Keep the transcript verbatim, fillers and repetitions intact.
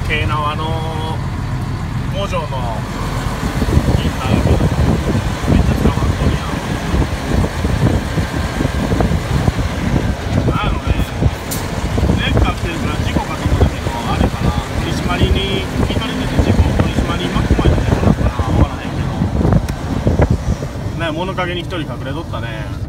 京奈和の五条のインターやけど、めっちゃ捕まっとるやん。なんやろね、レッカー来てるから事故かと思ったけど、あれかな、取り締まりに聞かれてて、事故取り締まりに巻き込まれてるのかな、分からへんけどね、物陰に一人隠れとったね。